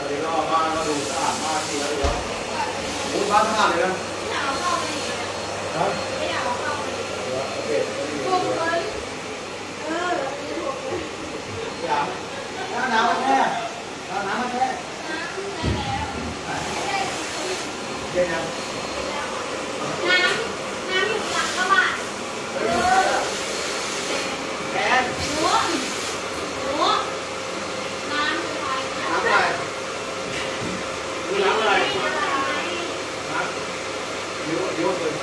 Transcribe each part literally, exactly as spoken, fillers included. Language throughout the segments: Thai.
เดี๋ยวเราบ้านก็ดูสะอาดมากทีแล้วเดี๋ยวโอ้บ้านสะอาดเลยนะไม่อยากเอาเข้าไปอีกนะไม่อยากเอาเข้าไปอีกโอเคถูกเลยเออถูกเลยอยากน้ำน้ำมาแค่น้ำน้ำมาแค่น้ำแล้วเย็นยังน้ำน้ำอยู่หลังกระบะเออแกนหนูหนูน้ำคืออะไรน้ำอะไรคือน้ำอะไรน้ำเยอะเยอะเลย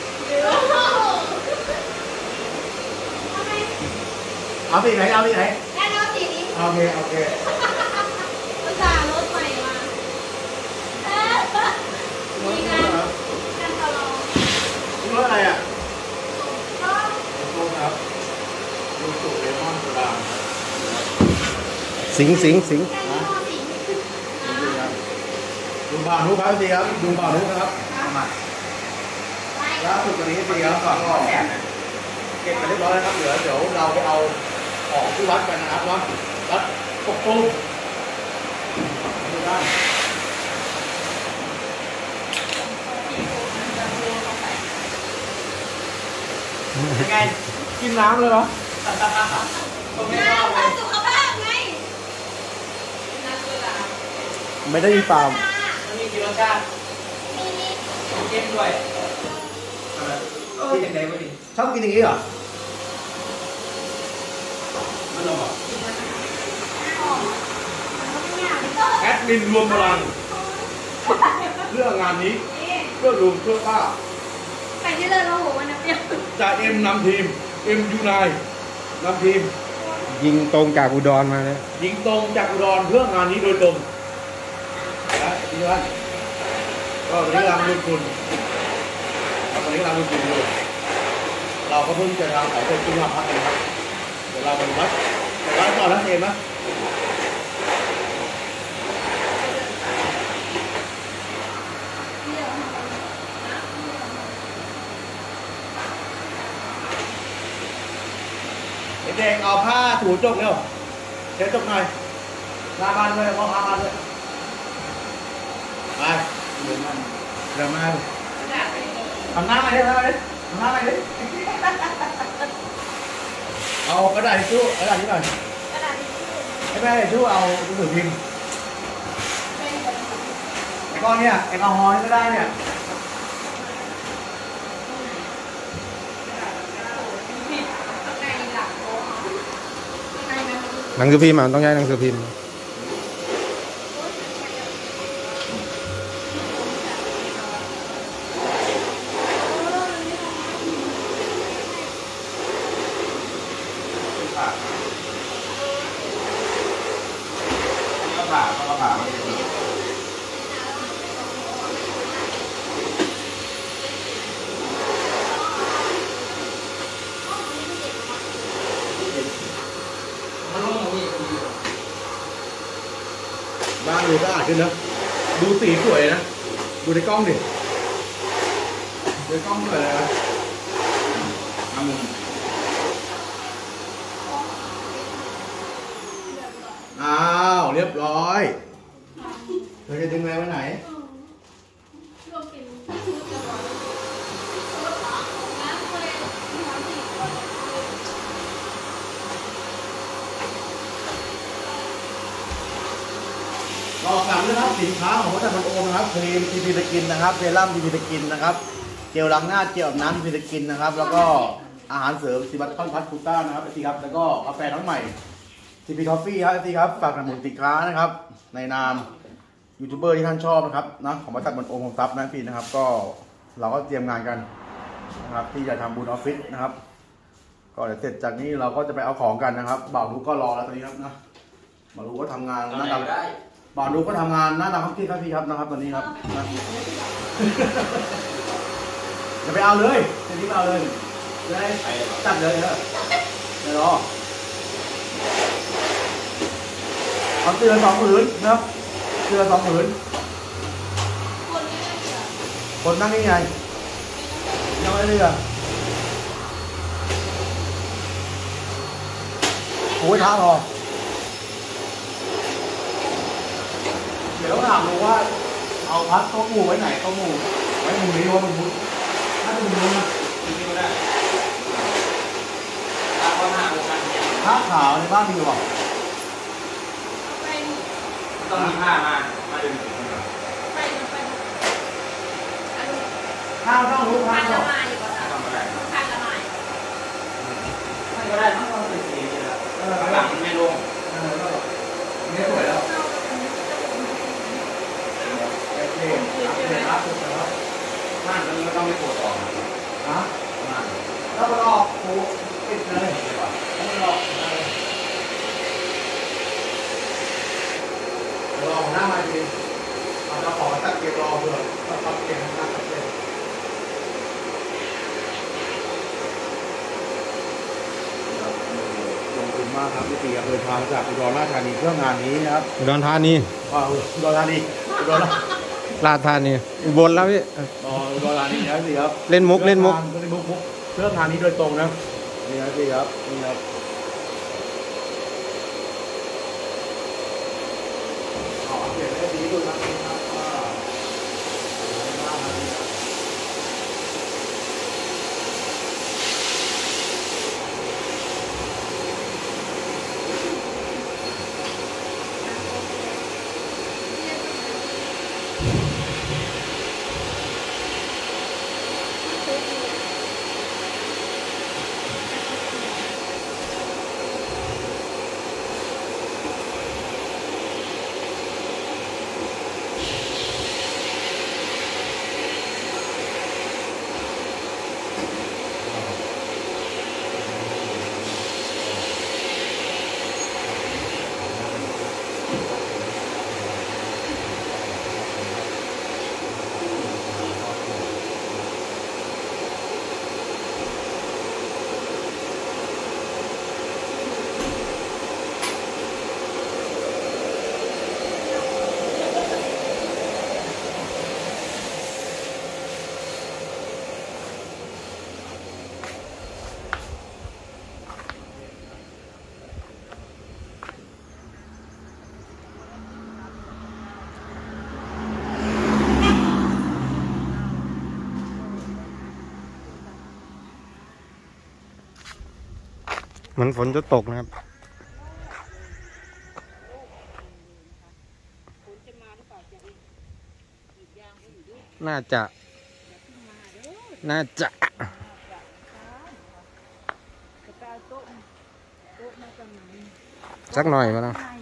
เอาไปไหนเอาไปไหนแค่เอาสีนี้โอเคโอเคภาษารถใหม่มามีงานการตลอดรถอะไรอ่ะรถรถครับดูสูตรเลมอนโซดาสิงสิงสิงดูบ่าวนุ๊กครับสิครับดูบ่าวนุ๊กนะครับมาล่าสุดตอนนี้สิครับก็เก็บกันเรียบร้อยแล้วครับเหลือเดี๋ยวเราไปเอาของที่วัดกันนะครับว่าวัดปกตุ้มดูได้ยังไงกินน้ำเลยเหรอน้ำเพื่อสุขภาพไงไม่ได้มีเปล่ามันมีกี่รสชาติมีเค็มด้วยกินอย่างไรไม่ดีชอบกินอย่างนี้เหรอไม่ลงหรอแอดมินรวมพลังเพื่องานนี้เพื่อลุงเพื่อป้าใครที่เลิกเราหัวมันนะเปี้ยจ่าเอ็มนำทีมเอ็มยูไนนำทีมยิงตรงจากอุดรมาเลยยิงตรงจากอุดรเพื่องานนี้โดยตรงนะที่ท่านก็วันนี้รางวัลคุณวันนี้รางวัลคุณอยู่เราก็เพิ่งจะทำขายเป็นจุฬาพัฒน์นะครับเดี๋ยวเราไปวัดวัดต่อแล้วเองนะเด็กเอาผ้าถูจกเร็วเช็ดจกหน่อยลาบ้านด้วยมองพาบ้านด้วยไปเดี๋ยวมันเดี๋ยวมาทำหน้าอะไรทำหน้าอะไรทำหน้าอะไรดิเอากระดาษทิชชู่กระดาษนี้หน่อยกระดาษทิชชู่ไม่ไม่ทิชชู่เอาหนังสือพิมพ์ไอ้ก้อนเนี่ยแอลกอฮอล์ก็ได้เนี่ยหนังสือพิมพ์มันต้องใช้หนังสือพิมพ์บ้านดูสะอาดขึ้นนะดูสีสวยนะดูในกล้องดิในกล้องสวยเลยนะอ้าวเรียบร้อยเราจะดึงแมวไปไหนรอสั่งด้วยครับสินค้าของวัฒนธรรมโอมนะครับครีมทีพีตะกินนะครับเซรั่มทีพีตะกินนะครับเจลล้างหน้าเจลอาบน้ำทีพีตะกินนะครับแล้วก็อาหารเสริมสิบัตคอนพัทคูต้านะครับทีครับแล้วก็กาแฟน้องใหม่ทีพีคอฟฟี่ครับทีครับฝากสนับสนุนสินค้านะครับในนามยูทูบเบอร์ที่ท่านชอบนะครับนะของบริษัทบนโอมของซับนะพี่นะครับก็เราก็เตรียมงานกันนะครับที่จะทำบุญออฟฟิศนะครับก็เดี๋ยวเสร็จจากนี้เราก็จะไปเอาของกันนะครับบ่าวรู้ก็รอแล้วตอนนี้ครับนะบ่าวรู้ก็ทำงานหน้าตาบ่าวรู้ก็ทำงานหน้าตาครับพี่ครับพี่ครับนะครับตอนนี้ครับอย่าไปเอาเลยเดี๋ยวนี้ไปเอาเลยเลยตัดเลยเถอะเดี๋ยวรอเอาเตือนสองผืนนะครับเตือนสองผืนคนนั่งนี่ไงยังไม่ได้เลยโอ้ยท้าพอดี๋ยวถามลุงว่าเอาพัดโต๊ะหมู่ไว้ไหนโต๊ะหมู่ไว้มุมนี้ว่ามันมุดถ้าเป็นมุมนี้ก็ได้ผ้าขาวในบ้านมีหรอต้องมีผ้ามามาดึงไปไปผ้าต้องรู้ผ้าพันหรละอไม้อยู่ก่อนพันละไม้ไม่ก็ได้ต้องเป็นสีนี่แหละข้างหลังไม่ลงเออก็นี่สวยแล้วโอเคเดี๋ยวรับเสร็จแล้วม่านมันต้องไม่ปวดออกนะม่านแล้วมันออกปูติดเลยแล้วมันออกรอหน้ามาดีเอาจะขอตัดเก็บรอเพื่อตัดเก็บหน้าตัดเก็บลงทุนมากครับพี่ตีเดินทางจากอุดรราชธานีเพื่องานนี้นะครับอุดรธานีอ่าอุดรธานีอุดรราชธานีอุบลแล้วพี่อ๋ออุดรธานีครับพี่ครับเล่นมุกเล่นมุกเล่นมุกมุกเพื่องานนี้โดยตรงนะนี่ครับพี่ครับนี่ครับอ๋อเปลี่ยนให้ดีด้วยนะครับว่าเหมือนฝนจะตกนะครับน่าจะน่าจะสักหน่อยมาแล้ว